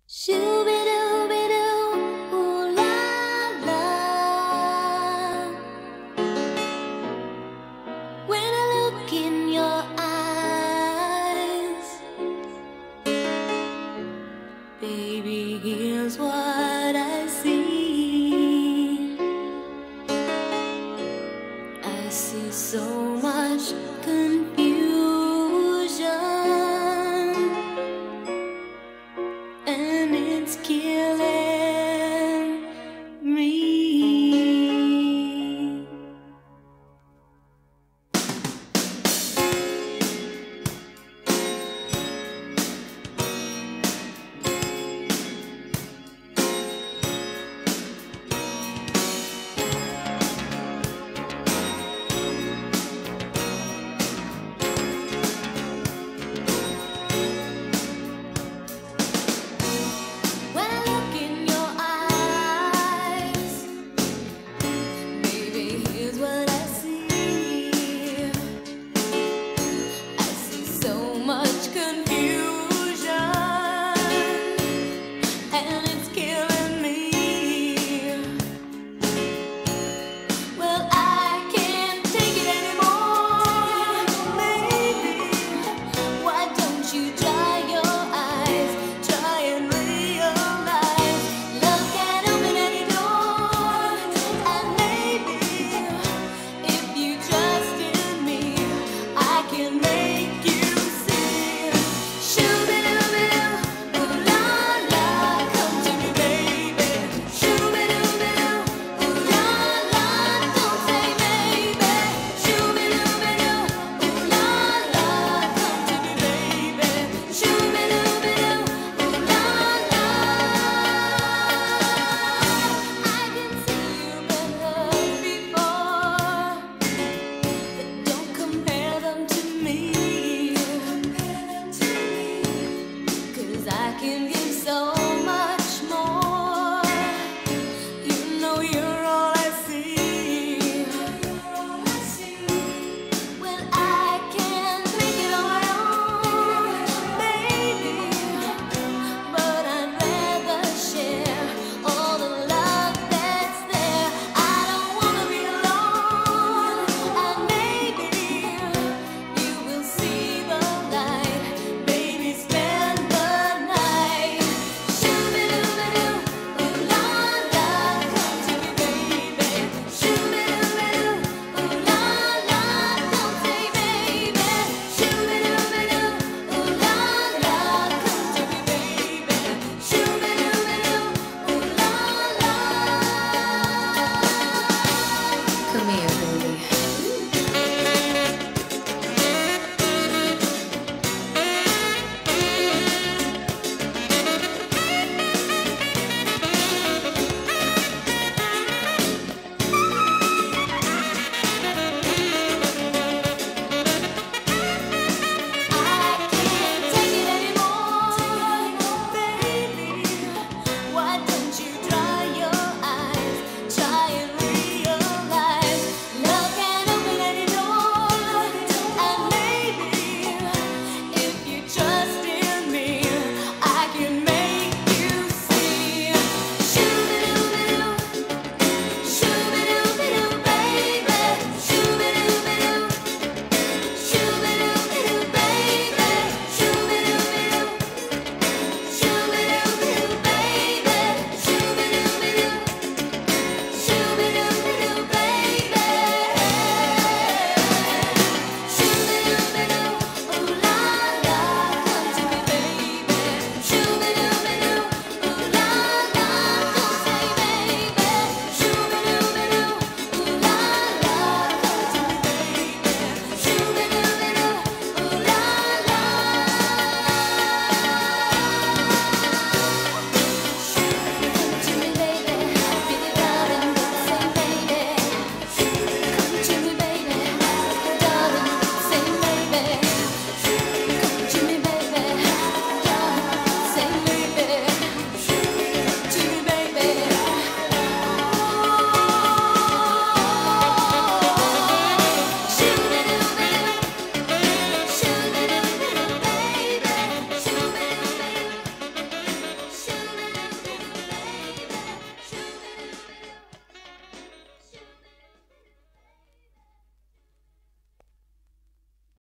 Shoo-be-doo-be-doo, ooh la la. When I look in your eyes, baby, here's what I see. I see so much confusion, and it's killing me. When I look in your eyes, baby, here's what I see. I see so much confusion, and it's killing me. Well, I can't take it anymore, baby. Why don't you dry your eyes, try and realize? Love can open any door, and maybe if you trust in me, I can make you see. Shoo-be-doo-be-doo, ooh la la, come to me, baby. Shoo-be-doo-be-doo, ooh la la, don't say maybe. Shoo-be-doo-be-doo, ooh la la, come to me, baby. Shoo-be-doo-be-doo, ooh la la. I can see you've been hurt before, but don't compare them to me. 'Cause I can